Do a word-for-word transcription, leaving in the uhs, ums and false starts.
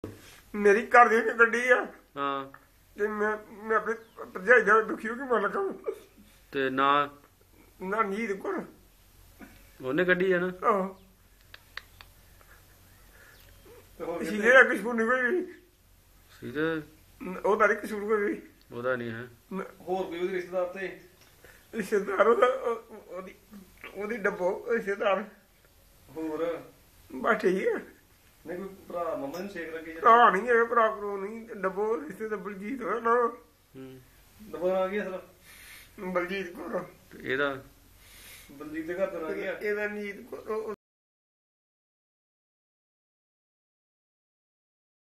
ਮੇਰੀ ਘਰ ਦੀ ਗੱਡੀ ਆ। ਹਾਂ ਤੇ ਮੈਂ ਮੈਂ ਆਪਣੇ ਭਰਜਾਈ ਦਾ ਦੁਖੀ ਹੋ ਕੇ ਮਰ ਲਗਾ। ਤੇ ਨਾ ਨਾ ਨੀਂਦ ਕੋਲ ਉਹਨੇ ਕੱਢੀ ਆ ਨਾ। ਆਹੋ ਸੀਧੇ ਦਾ ਕਸੂਰ ਨਹੀਂ ਕੋਈ। ਸੀਧੇ ਉਹਦਾ ਨਹੀਂ ਕਸੂਰ ਕੋਈ। ਉਹਦਾ ਨਹੀਂ ਹੈ। ਹੋਰ ਕੋਈ ਉਹਦੇ ਰਿਸ਼ਤੇਦਾਰ ਤੇ ਰਿਸ਼ਤੇਦਾਰ ਉਹਦਾ ਉਹਦੀ ਉਹਦੀ ਡੱਬੋ ਰਿਸ਼ਤੇਦਾਰ ਹੋਰ ਬਸ ਠੀਕ ਹੈ। ਨਹੀਂ ਕੋਈ ਭਰਾ ਮੰਮਾ ਨੂੰ ਛੇਕ ਲੱਗੇ ਭਰਾ ਨਹੀਂ ਹੈ। ਭਰਾ ਭਰੂ ਨਹੀਂ ਡੱਬੋ ਰਿਸ਼ਤੇਦਾਰ ਬਲਜੀਤ ਹੋਇਆ ਨਾ। ਡੱਬਾ ਆ ਗਿਆ ਸਰ ਬਲਜੀਤ ਕੋਲ। ਇਹਦਾ ਬਲਜੀਤ ਦੇ ਘਰ ਤੋਂ ਆ ਗਿਆ। ਇਹਦਾ ਨੀਤ ਕੋਲ